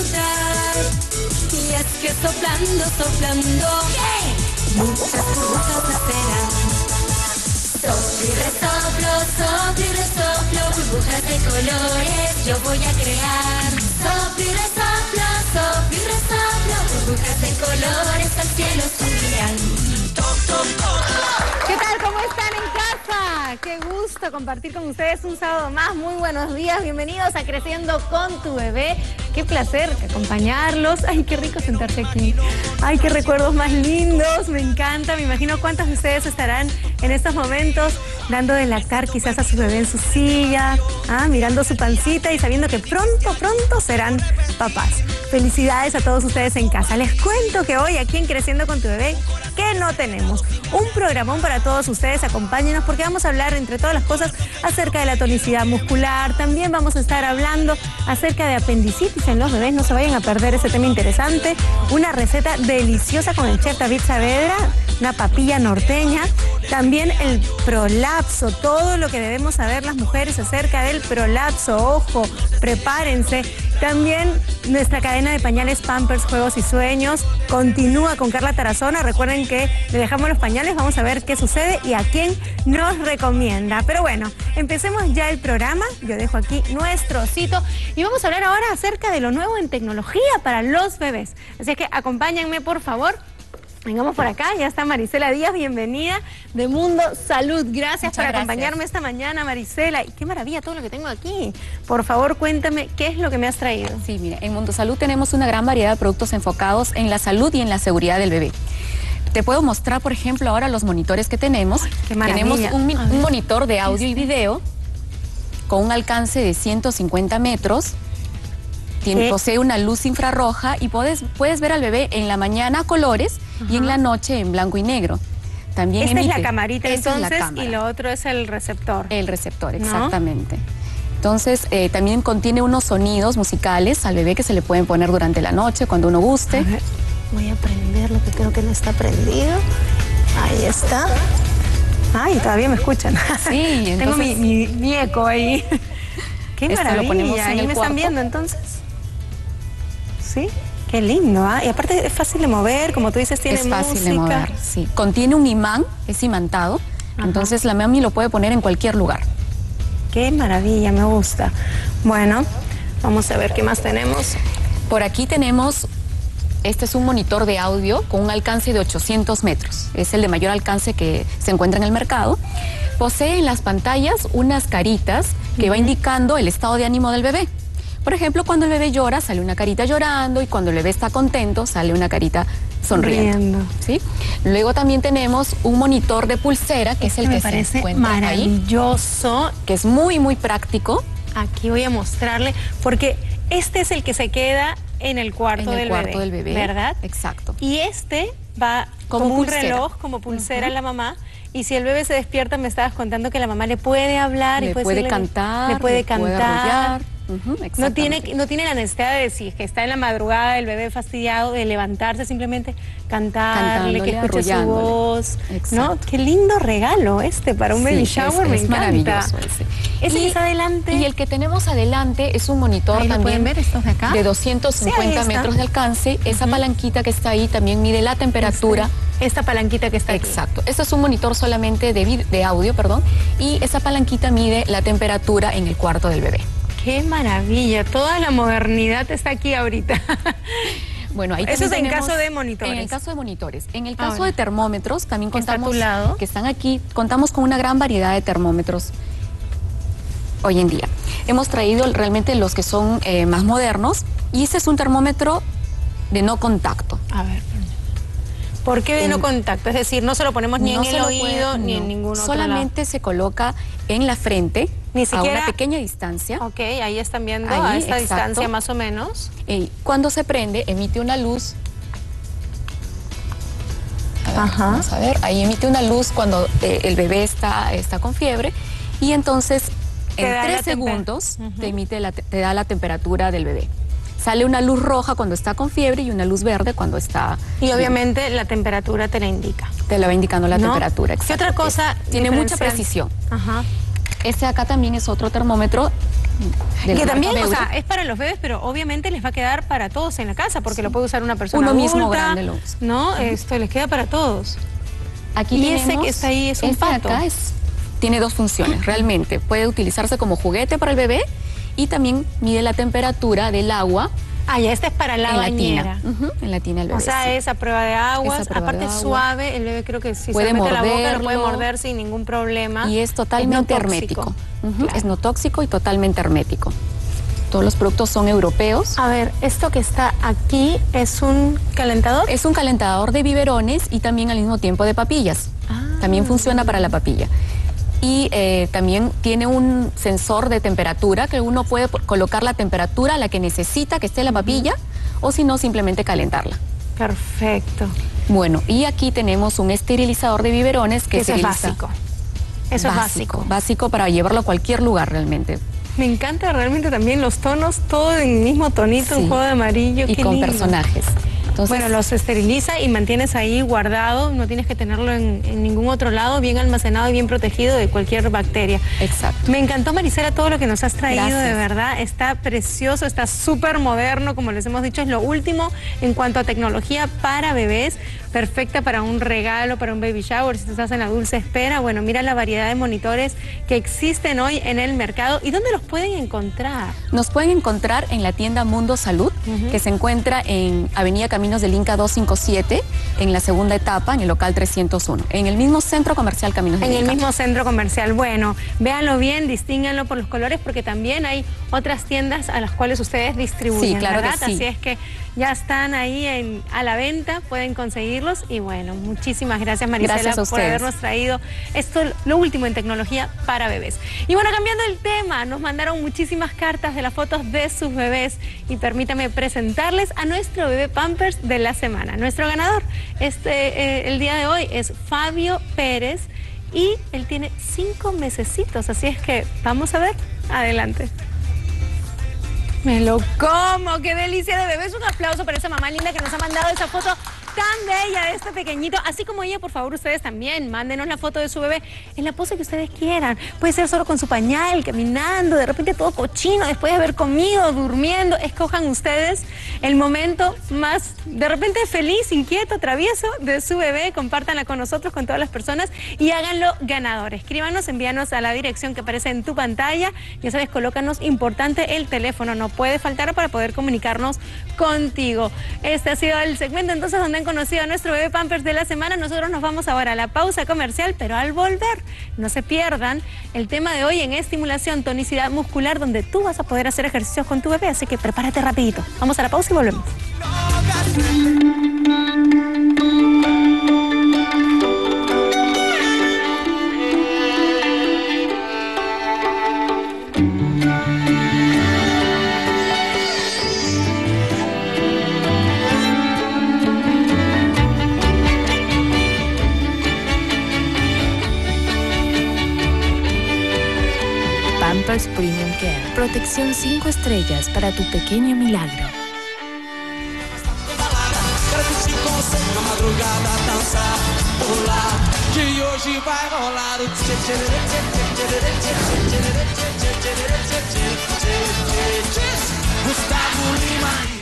disfrutar. Y es que soplando, soplando, ¿qué? Muchas burbujas nacerán. Soplo y resoplo, burbujas de colores yo voy a crear. Soplo y resoplo, burbujas de colores al cielo subirán. ¿Qué tal? ¿Cómo están en casa? Qué gusto compartir con ustedes un sábado más. Muy buenos días, bienvenidos a Creciendo con tu Bebé. Qué placer acompañarlos. Ay, qué rico sentarse aquí. Ay, qué recuerdos más lindos, me encanta. Me imagino cuántos de ustedes estarán en estos momentos dando de lactar quizás a su bebé en su silla, mirando su pancita y sabiendo que pronto serán papás. Felicidades a todos ustedes en casa. Les cuento que hoy aquí en Creciendo con tu Bebé, ¿qué no tenemos? Un programón para todos ustedes, acompáñenos porque vamos a hablar entre todas las cosas acerca de la tonicidad muscular. También vamos a estar hablando acerca de apendicitis en los bebés, no se vayan a perder ese tema interesante. Una receta deliciosa con el chef David Saavedra, una papilla norteña. También el prolapso, todo lo que debemos saber las mujeres acerca del prolapso. Ojo, prepárense. También nuestra cadena de pañales Pampers, Juegos y Sueños continúa con Carla Tarazona. Recuerden que le dejamos los pañales, vamos a ver qué sucede y a quién nos recomienda. Pero bueno, empecemos ya el programa. Yo dejo aquí nuestro osito y vamos a hablar ahora acerca de lo nuevo en tecnología para los bebés. Así que acompáñenme, por favor. Vengamos por acá, ya está Marisela Díaz, bienvenida de Mundo Salud. Gracias por acompañarme esta mañana, Marisela. Y qué maravilla todo lo que tengo aquí. Por favor, cuéntame, ¿qué es lo que me has traído? Sí, mira, en Mundo Salud tenemos una gran variedad de productos enfocados en la salud y en la seguridad del bebé. Te puedo mostrar, por ejemplo, ahora los monitores que tenemos. Qué maravilla. Tenemos un monitor de audio y video con un alcance de 150 metros. Posee una luz infrarroja y puedes ver al bebé en la mañana a colores y en la noche en blanco y negro. También esta es la camarita entonces, es la cámara. Y lo otro es el receptor. El receptor, exactamente. ¿No? Entonces también contiene unos sonidos musicales al bebé que se le pueden poner durante la noche cuando uno guste. A ver, voy a prender lo que creo que no está prendido. Ahí está. Ay, todavía me escuchan. Sí, entonces, tengo mi eco ahí. Qué maravilla. Lo ponemos en ahí me están viendo entonces. ¿Sí? Qué lindo, ¿ah? Y aparte es fácil de mover, como tú dices, tiene música. Es fácil de mover, sí. Contiene un imán, es imantado, entonces la mami lo puede poner en cualquier lugar. Qué maravilla, me gusta. Bueno, vamos a ver qué más tenemos. Por aquí tenemos, este es un monitor de audio con un alcance de 800 metros. Es el de mayor alcance que se encuentra en el mercado. Posee en las pantallas unas caritas que va indicando el estado de ánimo del bebé. Por ejemplo, cuando el bebé llora, sale una carita llorando y cuando el bebé está contento, sale una carita sonriendo. ¿Sí? Luego también tenemos un monitor de pulsera, que es el que se encuentra maravilloso, ahí, que es muy, muy práctico. Aquí voy a mostrarle, porque este es el que se queda en el cuarto del bebé, ¿verdad? Exacto. Y este va como un reloj, como pulsera a la mamá. Y si el bebé se despierta, me estabas contando que la mamá le puede hablar, le puede cantar, le puede arrullar. No tiene la necesidad de decir que está en la madrugada el bebé fastidiado de levantarse, simplemente cantarle, que escuche su voz. ¿No? Qué lindo regalo para un baby shower, me encanta. Maravilloso Ese que está adelante. Y el que tenemos adelante es un monitor también ver estos de acá, de 250 metros de alcance. Esa palanquita que está ahí también mide la temperatura. Esta palanquita que está aquí. Exacto. Este es un monitor solamente de audio, y esa palanquita mide la temperatura en el cuarto del bebé. ¡Qué maravilla! Toda la modernidad está aquí ahorita. Bueno, ahí eso es en caso de monitores. En el caso de monitores. En el caso de termómetros, también contamos, está a tu lado, que están aquí, contamos con una gran variedad de termómetros hoy en día. Hemos traído realmente los que son más modernos y este es un termómetro de no contacto. A ver. ¿Por qué de no contacto? Es decir, no se lo ponemos ni en el oído ni en ningún otro lado. Solamente se coloca en la frente, ni siquiera, a una pequeña distancia. Ok, ahí están viendo, a esta distancia más o menos. Cuando se prende, emite una luz. Vamos a ver, ahí emite una luz cuando el bebé está con fiebre y entonces en 3 segundos te da la temperatura del bebé. Sale una luz roja cuando está con fiebre y una luz verde cuando está... Y obviamente la temperatura te la indica. Te la va indicando la temperatura, exacto. ¿Qué otra cosa? Tiene mucha precisión. Este acá también es otro termómetro de la Que marca también, Beure. o sea, es para los bebés, pero obviamente les va a quedar para todos en la casa, porque lo puede usar una persona Uno adulta, mismo grande lo usa. ¿no? Esto les queda para todos. Aquí Y tenemos, ese que está ahí es un este de pato. acá tiene dos funciones, realmente. Puede utilizarse como juguete para el bebé y también mide la temperatura del agua Ah, ya, este es para la en la bañera. tina. Ujú, en la tina del bebé. O sea, sí. es a prueba de aguas, Es a prueba aparte de agua. suave, el bebé creo que si Puede se mete a la boca lo puede morderlo. morder sin ningún problema. Y es totalmente no tóxico. hermético. Ujú, Claro. Es no tóxico y totalmente hermético. Todos los productos son europeos. A ver, esto que está aquí es un calentador. Es un calentador de biberones y también al mismo tiempo de papillas. Ah. También funciona para la papilla. Y también tiene un sensor de temperatura que uno puede colocar la temperatura a la que necesita que esté la papilla o si no simplemente calentarla. Perfecto. Bueno, y aquí tenemos un esterilizador de biberones que Eso es esteriliza. básico. Eso es básico. Básico para llevarlo a cualquier lugar realmente. Me encanta realmente también los tonos, todo en el mismo tonito, un Sí. juego de amarillo. Y qué con lindo. personajes. Entonces, Bueno, los esteriliza y mantienes ahí guardado, no tienes que tenerlo en ningún otro lado, bien almacenado y bien protegido de cualquier bacteria. exacto. Me encantó, Marisela, todo lo que nos has traído, Gracias. de verdad. Está precioso, está súper moderno, como les hemos dicho, es lo último en cuanto a tecnología para bebés. Perfecta para un regalo, para un baby shower, si tú estás en la dulce espera. Bueno, mira la variedad de monitores que existen hoy en el mercado. ¿Y dónde los pueden encontrar? Nos pueden encontrar en la tienda Mundo Salud, que se encuentra en Avenida Caminos del Inca 257, en la segunda etapa, en el local 301, en el mismo centro comercial Caminos del En el Inca. mismo centro comercial. Bueno, véanlo bien, distínganlo por los colores, porque también hay otras tiendas a las cuales ustedes distribuyen, Sí, claro que ¿verdad? sí. Así es que ya están ahí a la venta, pueden conseguirlos. Y bueno, muchísimas gracias, Marisela, Gracias a por ustedes. habernos traído esto, lo último en tecnología para bebés. Y bueno, cambiando el tema, nos mandaron muchísimas cartas de las fotos de sus bebés y permítame presentarles a nuestro bebé Pampers de la semana. Nuestro ganador el día de hoy es Fabio Pérez y él tiene 5 mesecitos, así es que vamos a ver, adelante. Me lo como, qué delicia de bebé. Es un aplauso para esa mamá linda que nos ha mandado esa foto tan bella de este pequeñito. Así como ella, por favor, ustedes también, mándenos la foto de su bebé en la pose que ustedes quieran. Puede ser solo con su pañal, caminando, de repente todo cochino, después de haber comido, durmiendo. Escojan ustedes el momento más, de repente, feliz, inquieto, travieso de su bebé. Compártanla con nosotros, con todas las personas y háganlo ganador. Escríbanos, envíanos a la dirección que aparece en tu pantalla. Ya sabes, colócanos importante el teléfono, no puede faltar para poder comunicarnos contigo. Este ha sido el segmento entonces donde han conocido a nuestro bebé Pampers de la semana. Nosotros nos vamos ahora a la pausa comercial, pero al volver, no se pierdan el tema de hoy en estimulación, tonicidad muscular, donde tú vas a poder hacer ejercicios con tu bebé, así que prepárate rapidito. Vamos a la pausa y volvemos. Pampers Premium Care. Protección 5 estrellas para tu pequeño milagro. Quero curtir com você na madrugada, dançar, pular, que hoje vai rolar o tchê tchê tchê tchê tchê tchê tchê tchê tchê tchê tchê tchê tchê. Gustavo Lima.